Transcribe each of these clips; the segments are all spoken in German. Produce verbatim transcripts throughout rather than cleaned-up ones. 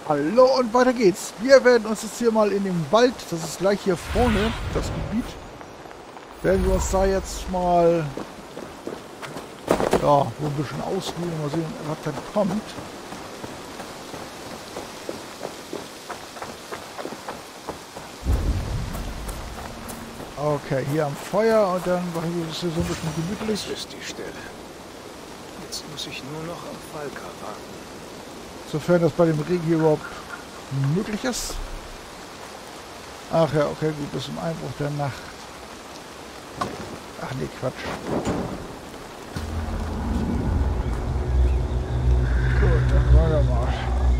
Hallo und weiter geht's. Wir werden uns jetzt hier mal in dem Wald, das ist gleich hier vorne, das Gebiet, werden wir uns da jetzt mal ja, so ein bisschen ausruhen, mal sehen, was dann kommt. Okay, hier am Feuer und dann machen wir es hier so ein bisschen gemütlich. Das ist die Stelle. Jetzt muss ich nur noch auf Valka warten. Sofern das bei dem Regen hier überhaupt möglich ist. Ach ja, okay, gut, bis zum Einbruch der Nacht. Ach nee, Quatsch. Gut, dann weiter mal.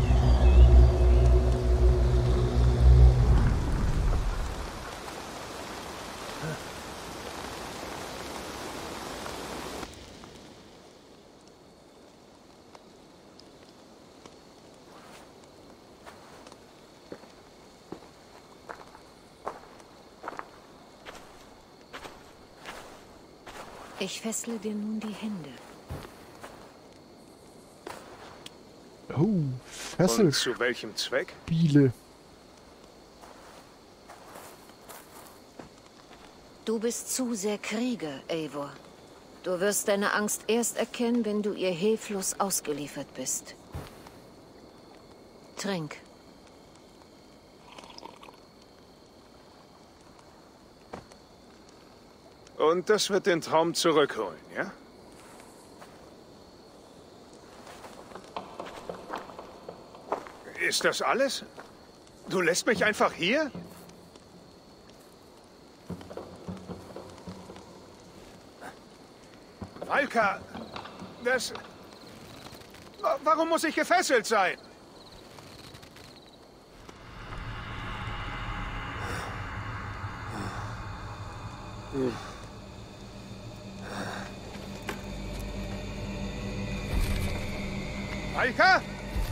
Ich fessle dir nun die Hände. Oh, Und zu welchem Zweck? Fesselspiele. Du bist zu sehr Krieger, Eivor. Du wirst deine Angst erst erkennen, wenn du ihr hilflos ausgeliefert bist. Trink. Und das wird den Traum zurückholen, ja? Ist das alles? Du lässt mich einfach hier? Valka, das... Warum muss ich gefesselt sein? Hm. Valka?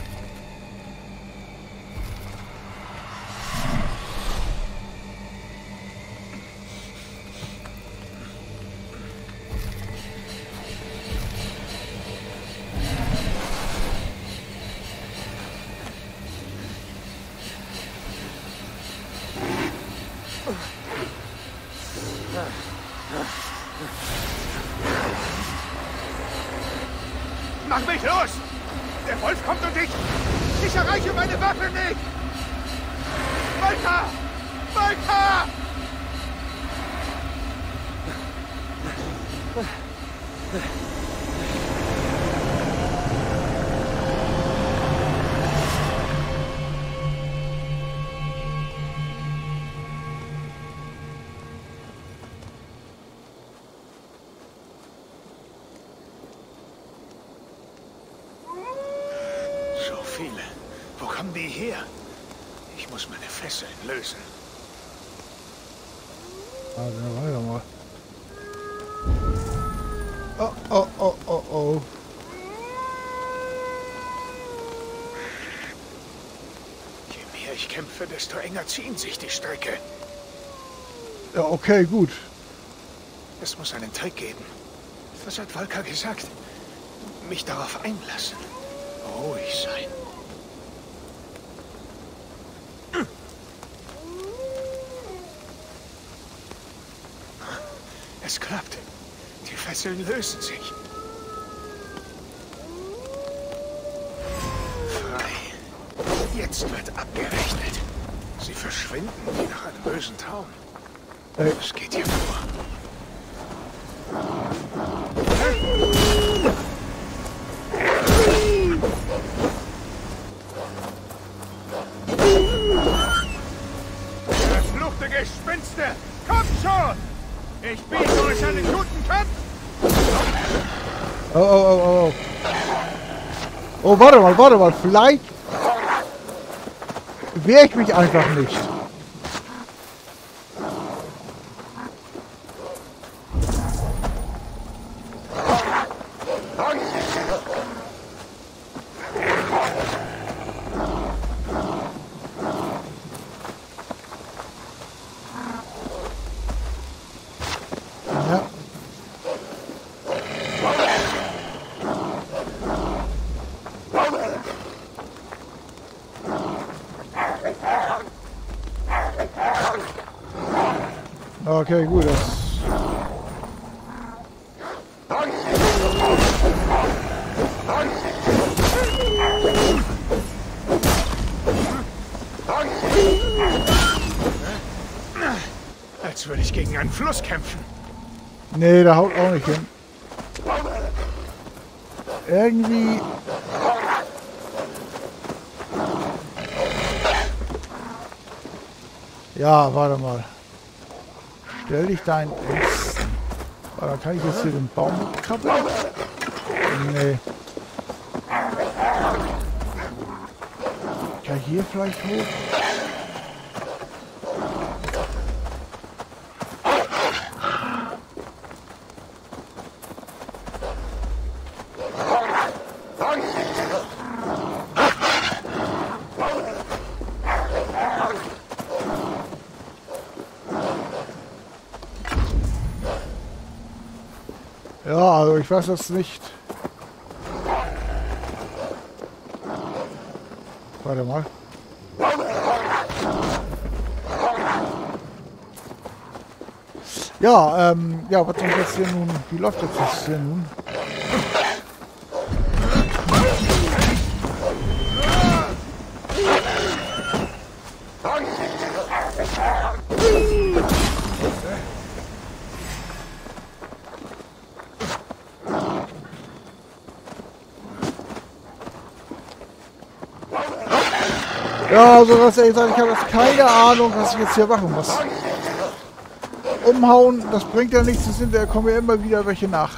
Mach mich los! Der Wolf kommt und ich... Ich erreiche meine Waffe nicht! Valka! Valka! Viele. Wo kommen die her? Ich muss meine Fesseln lösen. Ah, dann weiter mal. Oh, oh, oh, oh, oh. Je mehr ich kämpfe, desto enger ziehen sich die Stricke. Ja, okay, gut. Es muss einen Trick geben. Was hat Valka gesagt? Mich darauf einlassen. Ruhig sein. Es klappt. Die Fesseln lösen sich. Frei. Jetzt wird abgerechnet. Sie verschwinden wie nach einem bösen Traum. Hey. Es geht hier vor. Verfluchte Gespinste! Kommt schon! Ich biete euch einen guten Kampf! Oh, oh, oh, oh. Oh, warte mal, warte mal. Vielleicht wehre ich mich einfach nicht. Ja. Okay, gut. Das Als würde ich gegen einen Fluss kämpfen. nee, da haut auch nicht hin. Irgendwie... Ja, warte mal. Stell dich da in Ängsten. Da kann ich jetzt hier den Baum krabbeln? Nee. Kann ich hier vielleicht hoch? Ja, also ich weiß das nicht. Warte mal. Ja, ähm, ja, was soll ich jetzt hier nun? Wie läuft das jetzt hier nun? Ja, also was ehrlich gesagt, ich habe jetzt keine Ahnung, was ich jetzt hier machen muss. Umhauen, das bringt ja nichts, es sind, da kommen ja immer wieder welche nach.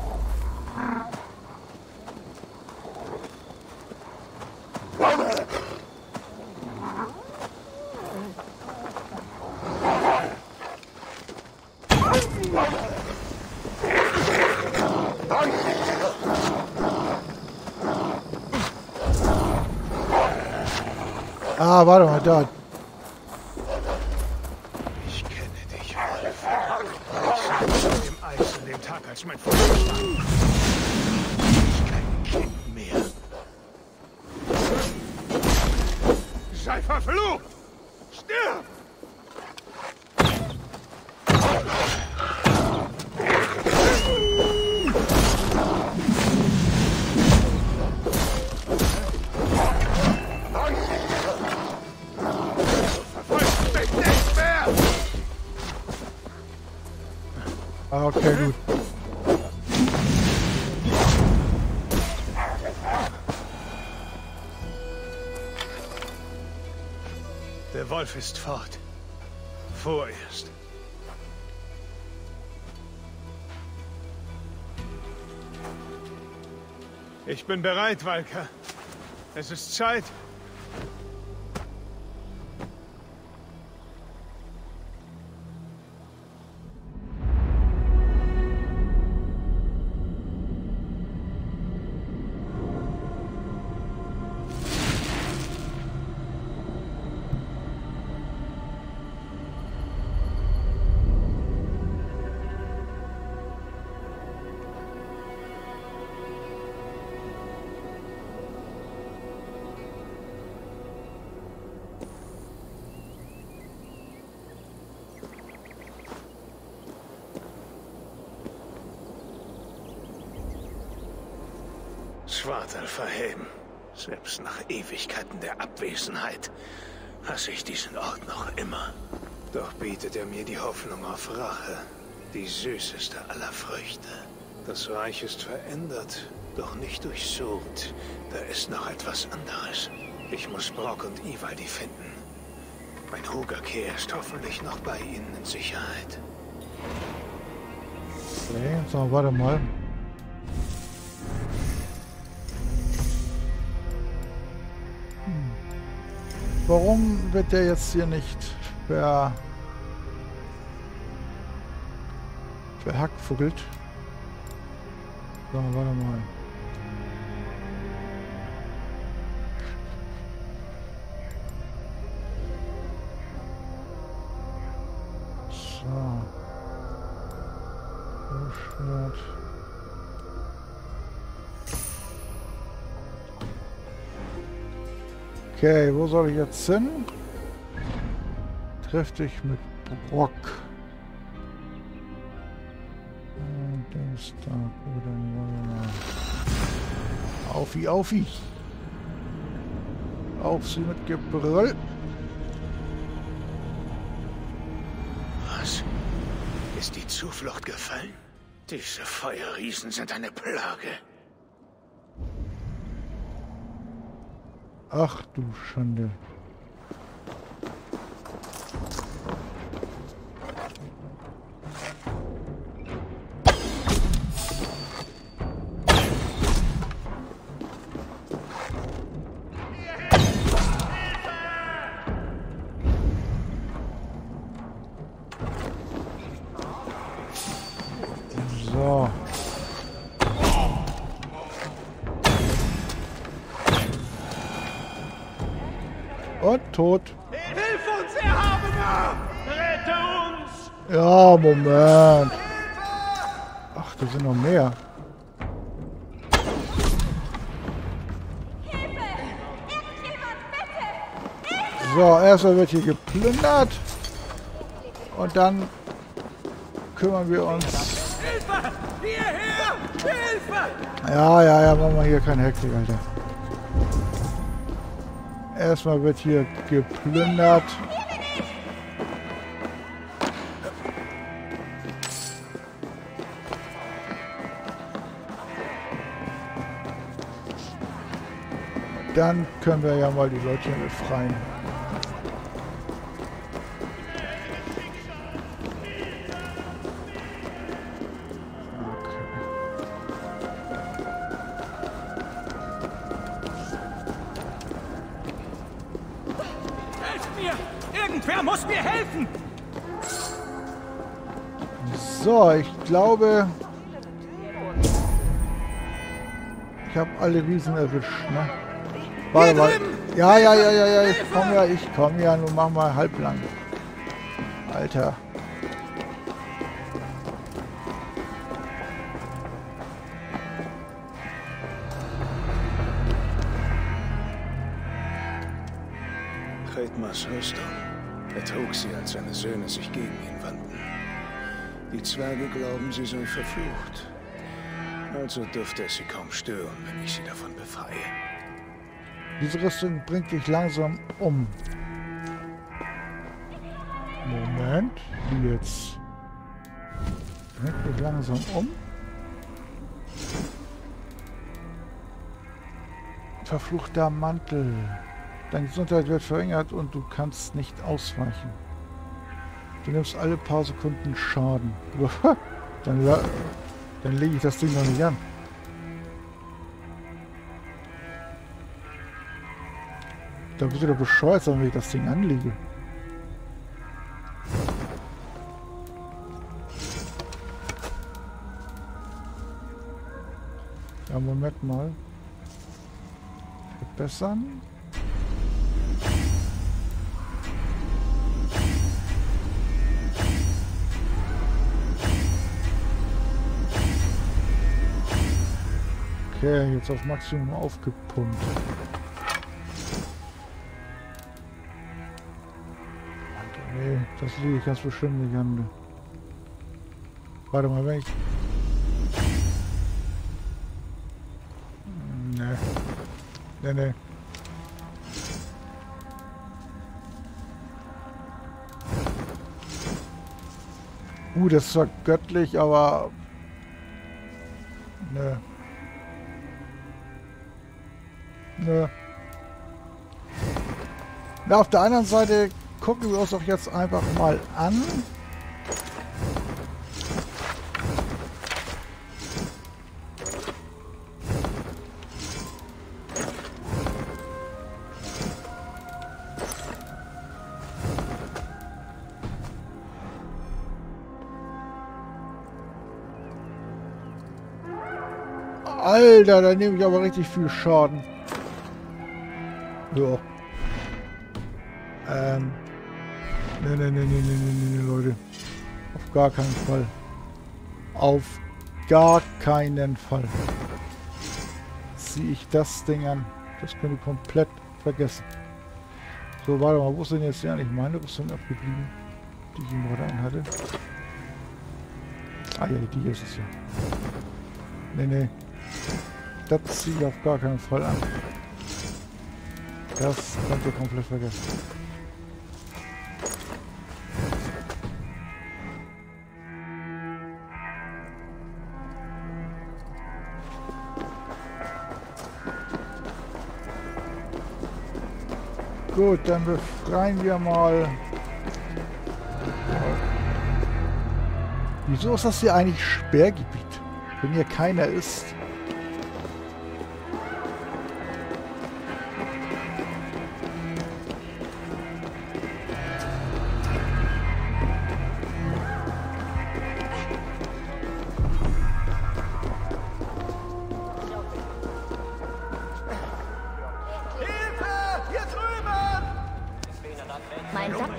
Ah, warte mal, da. Ich kenne dich, Wolf. Ich sitze dem Eis an dem Tag, als mein Vater starb. Ich kein Kind mehr. Sei verflucht! Stirb! Ah, okay, gut. Der Wolf ist fort. Vorerst. Ich bin bereit, Walker. Es ist Zeit. Schwarzer verheben. Selbst nach Ewigkeiten der Abwesenheit hasse ich diesen Ort noch immer. Doch bietet er mir die Hoffnung auf Rache, die süßeste aller Früchte. Das Reich ist verändert, doch nicht durchsucht. Da ist noch etwas anderes. Ich muss Brok und Ivaldi finden. Mein Hugake ist hoffentlich noch bei ihnen in Sicherheit. Okay, so, warte mal. Warum wird der jetzt hier nicht ver... verhackfuggelt? So, warte mal. So. Schwert. Okay, wo soll ich jetzt hin? Treff dich mit Brok. ist da. Gut, dann wollen wir mal. Aufi, aufi. Auf sie mit Gebrüll. Was? Ist die Zuflucht gefallen? Diese Feuerriesen sind eine Plage. Ach du Schande. So. Und tot. Hilf uns, Erhabener! Rette uns! Ja, Moment. Ach, da sind noch mehr. So, erstmal wird hier geplündert. Und dann kümmern wir uns. Hilfe! Hierher! Hilfe! Ja, ja, ja, machen wir hier kein Hektik, Alter. Erstmal wird hier geplündert. Dann können wir ja mal die Leute befreien. Irgendwer muss mir helfen! So, ich glaube, ich habe alle Riesen erwischt, ne? Warte mal. Ja, ja, ja, ja, ja, ich komme ja, ich komme ja, nun mach mal halblang. Alter. Hreidmars Rüstung ertrug sie, als seine Söhne sich gegen ihn wandten. Die Zwerge glauben, sie sei verflucht. Also dürfte es sie kaum stören, wenn ich sie davon befreie. Diese Rüstung bringt dich langsam um. Moment, wie jetzt? Bringt dich langsam um? Verfluchter Mantel. Deine Gesundheit wird verringert und du kannst nicht ausweichen. Du nimmst alle paar Sekunden Schaden. Dann, dann lege ich das Ding noch nicht an. Da bist du doch bescheuert, wenn ich das Ding anlege. Ja, Moment mal. Verbessern. Okay, jetzt auf Maximum aufgepumpt. Nee, das liege ich ganz bestimmt nicht an. Warte mal, wenn ich... Nee. Nee, nee. Uh, das ist zwar göttlich, aber... Nee. Nö. Na, auf der anderen Seite gucken wir uns doch jetzt einfach mal an. Alter, da nehme ich aber richtig viel Schaden. Ja. Ähm. Ne, ne, ne, ne, ne, ne, ne, Leute. Auf gar keinen Fall. Auf gar keinen Fall. Ziehe ich das Ding an. Das könnt ihr komplett vergessen. So, warte mal, wo ist denn jetzt ja nicht meine Rüstung abgeblieben, die ich ihm gerade anhatte? Ah ja, die ist es ja. Nee, nee. Das ziehe ich auf gar keinen Fall an. Das könnt ihr komplett vergessen. Gut, dann befreien wir mal. Wieso ist das hier eigentlich Sperrgebiet, wenn hier keiner ist? Mein Dank.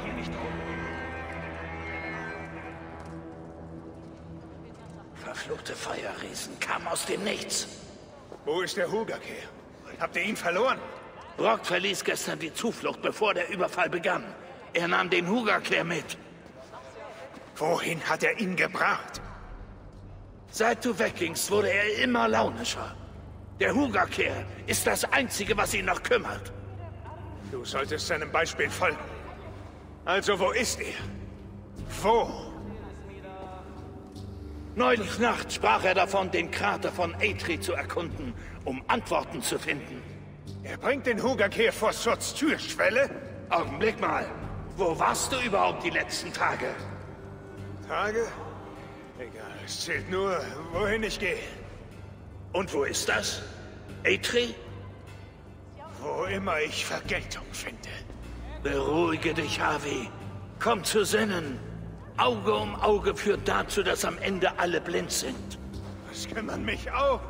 Verfluchte Feuerriesen kam aus dem Nichts. Wo ist der Hugakir? Habt ihr ihn verloren? Brok verließ gestern die Zuflucht, bevor der Überfall begann. Er nahm den Hugakir mit. Wohin hat er ihn gebracht? Seit du weggingst, wurde er immer launischer. Der Hugakir ist das Einzige, was ihn noch kümmert. Du solltest seinem Beispiel folgen. Also, wo ist er? Wo? Neulich Nacht sprach er davon, den Krater von Eitri zu erkunden, um Antworten zu finden. Er bringt den Hugakir vor Surts Türschwelle? Augenblick mal. Wo warst du überhaupt die letzten Tage? Tage? Egal, es zählt nur, wohin ich gehe. Und wo ist das? Eitri? Wo immer ich Vergeltung finde. Beruhige dich, Havi. Komm zu Sinnen. Auge um Auge führt dazu, dass am Ende alle blind sind. Was kümmern mich auch?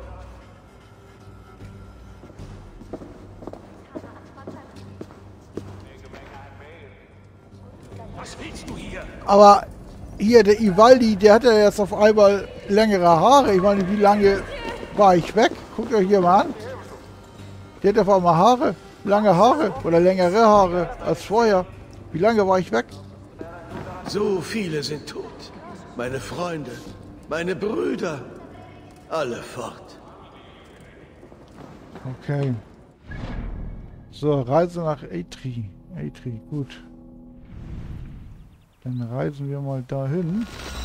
Was willst du hier? Aber hier, der Ivaldi, der hat ja jetzt auf einmal längere Haare. Ich meine, wie lange war ich weg? Guckt euch hier mal an. Der hat auf einmal Haare, lange Haare oder längere Haare als vorher. Wie lange war ich weg? So viele sind tot. Meine Freunde, meine Brüder, alle fort. Okay. So, Reise nach Eitri. Eitri, gut. Dann reisen wir mal dahin.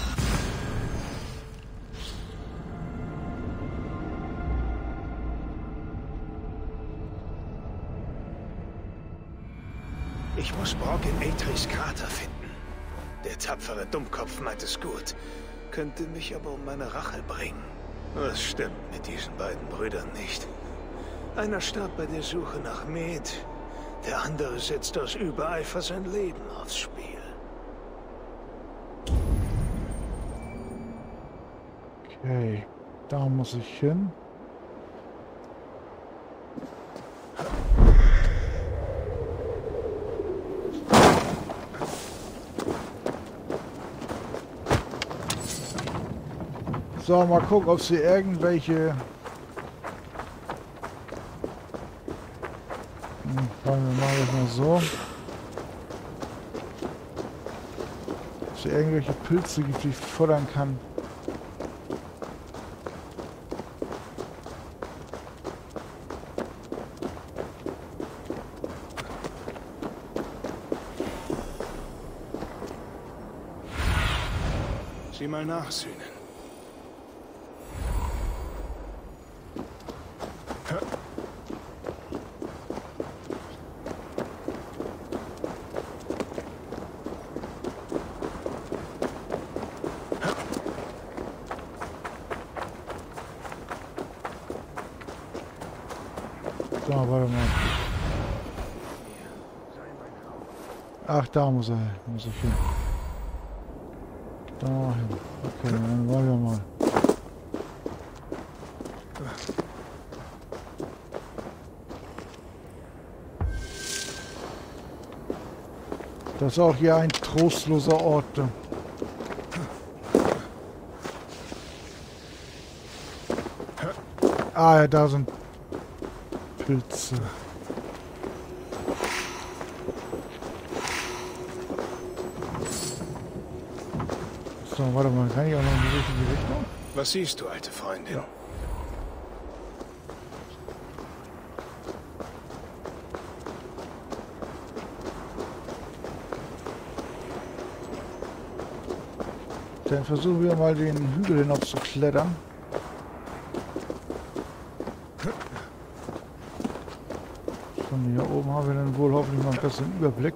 Ich muss Brok in Eitris Krater finden. Der tapfere Dummkopf meint es gut, könnte mich aber um meine Rache bringen. Was stimmt mit diesen beiden Brüdern nicht? Einer starb bei der Suche nach Med, der andere setzt aus Übereifer sein Leben aufs Spiel. Okay, da muss ich hin. So, mal gucken, ob sie irgendwelche... Hm, fangen wir mal das mal so. Ob sie irgendwelche Pilze gibt, die ich futtern kann. Sieh mal nach, Sühnen. So, warte mal. Ach, da muss er, muss ich hin. Da hin. Okay, dann wollen wir mal. Das ist auch hier ein trostloser Ort. Ah ja, da sind Pilze. So, warte mal, kann ich auch noch in die richtige Richtung? Was siehst du, alte Freundin? Ja. Dann versuchen wir mal den Hügel hinauf zu klettern. Von hier oben haben wir dann wohl hoffentlich mal einen besseren Überblick.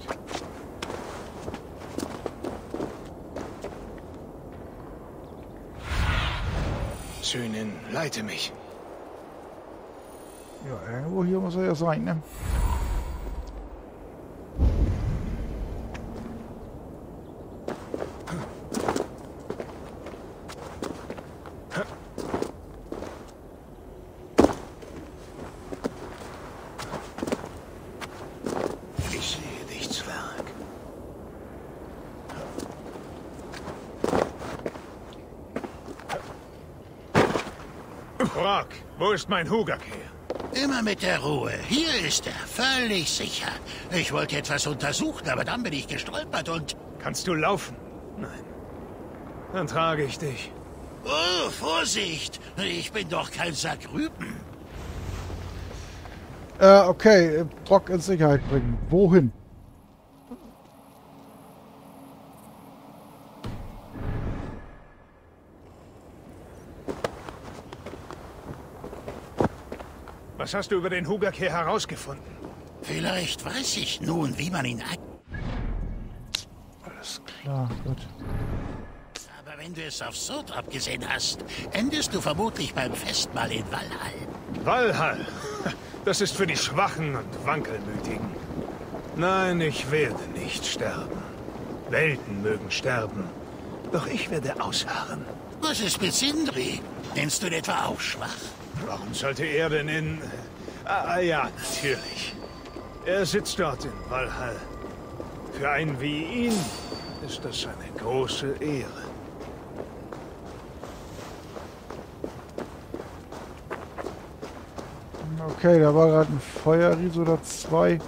Söhnin, leite mich. Ja, irgendwo hier muss er ja sein, ne? Ich sehe dich, Zwerg. Brock, wo ist mein Hugak her? Immer mit der Ruhe. Hier ist er, völlig sicher. Ich wollte etwas untersuchen, aber dann bin ich gestolpert und... Kannst du laufen? Nein. Dann trage ich dich. Oh, Vorsicht! Ich bin doch kein Sack Rüben. Äh, okay, Brock in Sicherheit bringen. Wohin? Was hast du über den Hugak hier herausgefunden? Vielleicht weiß ich nun, wie man ihn... Alles klar, gut. Aber wenn du es auf Sod abgesehen hast, endest du vermutlich beim Festmahl in Valhall. Valhall? Das ist für die Schwachen und Wankelmütigen. Nein, ich werde nicht sterben. Welten mögen sterben. Doch ich werde ausharren. Was ist mit Sindri? Nennst du ihn etwa auch schwach? Warum sollte er denn in... Ah, ja, natürlich. Er sitzt dort in Valhall. Für einen wie ihn ist das eine große Ehre. Okay, da war gerade ein Feuerries oder zwei.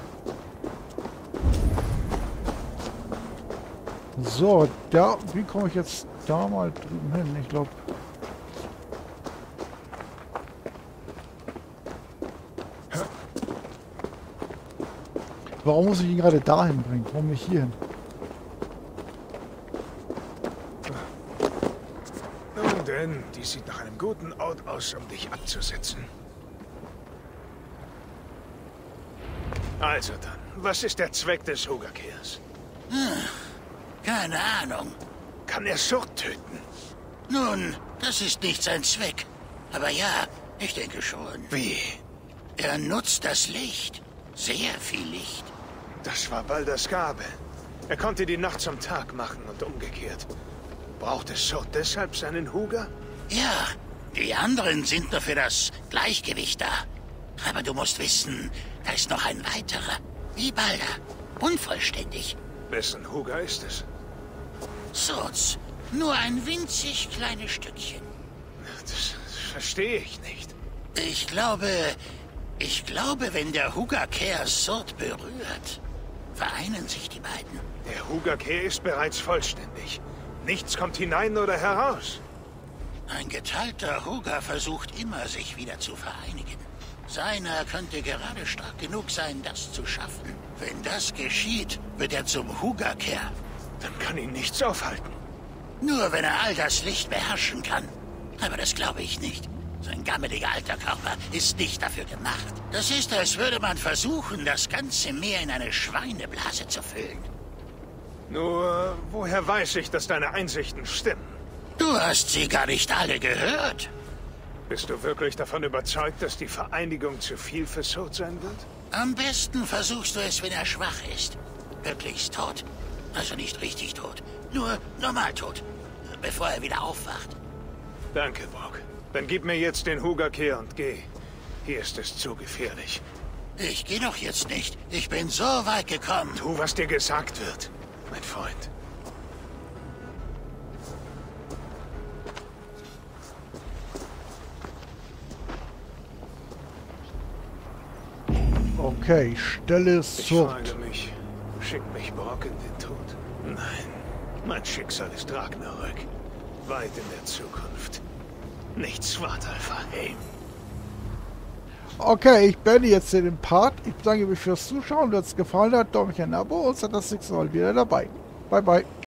So, da, wie komme ich jetzt da mal drüben hin? Ich glaube... Warum muss ich ihn gerade dahin bringen? Warum nicht hier hin? Nun denn, dies sieht nach einem guten Ort aus, um dich abzusetzen. Also dann, was ist der Zweck des Hugakers? Hm, keine Ahnung. Kann er Surt töten? Nun, das ist nicht sein Zweck. Aber ja, ich denke schon. Wie? Er nutzt das Licht. Sehr viel Licht. Das war Balders Gabe. Er konnte die Nacht zum Tag machen und umgekehrt. Brauchte Surt deshalb seinen Huger? Ja, die anderen sind nur für das Gleichgewicht da. Aber du musst wissen, da ist noch ein weiterer. Wie Balder. Unvollständig. Wessen Huger ist es? Surts. Nur ein winzig kleines Stückchen. Das verstehe ich nicht. Ich glaube... Ich glaube, wenn der Hugakär Surt berührt, vereinen sich die beiden. Der Hugakär ist bereits vollständig. Nichts kommt hinein oder heraus. Ein geteilter Huga versucht immer, sich wieder zu vereinigen. Seiner könnte gerade stark genug sein, das zu schaffen. Wenn das geschieht, wird er zum Hugakär. Dann kann ihn nichts aufhalten. Nur wenn er all das Licht beherrschen kann. Aber das glaube ich nicht. Sein gammeliger alter Körper ist nicht dafür gemacht. Das ist, als würde man versuchen, das ganze Meer in eine Schweineblase zu füllen. Nur, woher weiß ich, dass deine Einsichten stimmen? Du hast sie gar nicht alle gehört. Bist du wirklich davon überzeugt, dass die Vereinigung zu viel für Surt sein wird? Am besten versuchst du es, wenn er schwach ist. Wirklich tot. Also nicht richtig tot. Nur normal tot. Bevor er wieder aufwacht. Danke, Brock. Dann gib mir jetzt den Hugakär und geh. Hier ist es zu gefährlich. Ich gehe doch jetzt nicht. Ich bin so weit gekommen. Tu, was dir gesagt wird, mein Freund. Okay, Stelle Ich Surt. frage mich, schickt mich Brock in den Tod? Nein, mein Schicksal ist Ragnarök. Weit in der Zukunft. Nicht Svartalfheim. Okay, ich beende jetzt hier den Part. Ich bedanke mich fürs Zuschauen. Wenn es gefallen hat, Däumchen, Abo und seid das nächste Mal wieder dabei. Bye, bye.